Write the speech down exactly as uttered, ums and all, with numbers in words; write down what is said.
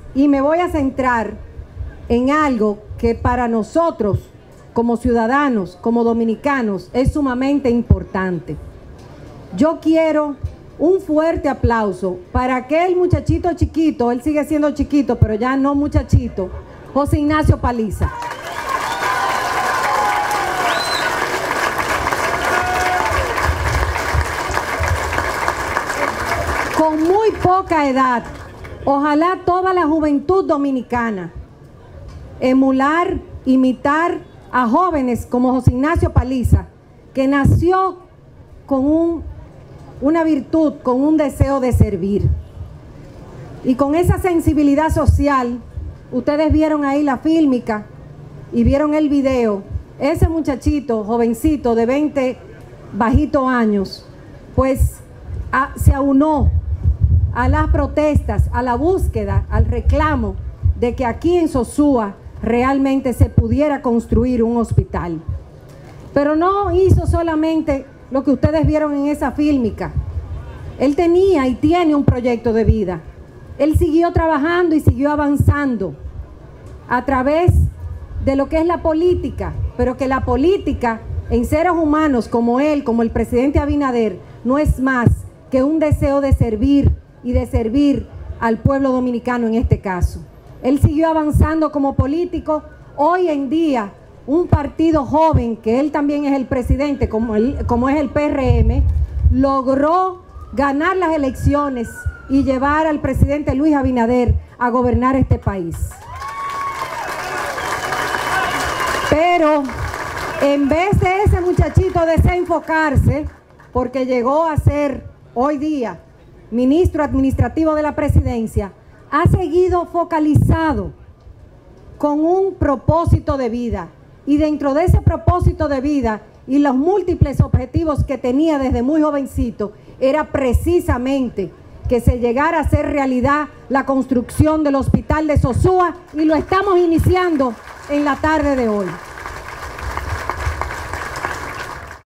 y me voy a centrar en algo que para nosotros, como ciudadanos, como dominicanos, es sumamente importante. Yo quiero un fuerte aplauso para aquel muchachito chiquito, él sigue siendo chiquito, pero ya no muchachito, José Ignacio Paliza. Con muy poca edad, ojalá toda la juventud dominicana emular, imitar a jóvenes como José Ignacio Paliza, que nació con un, una virtud, con un deseo de servir. Y con esa sensibilidad social, ustedes vieron ahí la fílmica y vieron el video, ese muchachito, jovencito de veinte bajitos años, pues a, se aunó a las protestas, a la búsqueda, al reclamo de que aquí en Sosúa realmente se pudiera construir un hospital. Pero no hizo solamente lo que ustedes vieron en esa fílmica. Él tenía y tiene un proyecto de vida. Él siguió trabajando y siguió avanzando a través de lo que es la política, pero que la política en seres humanos como él, como el presidente Abinader, no es más que un deseo de servir y de servir al pueblo dominicano en este caso. Él siguió avanzando como político. Hoy en día, un partido joven, que él también es el presidente, como, él, como es el P R M, logró ganar las elecciones y llevar al presidente Luis Abinader a gobernar este país. Pero en vez de ese muchachito desenfocarse, porque llegó a ser hoy día ministro administrativo de la presidencia, ha seguido focalizado con un propósito de vida. Y dentro de ese propósito de vida y los múltiples objetivos que tenía desde muy jovencito, era precisamente que se llegara a hacer realidad la construcción del hospital de Sosúa, y lo estamos iniciando en la tarde de hoy.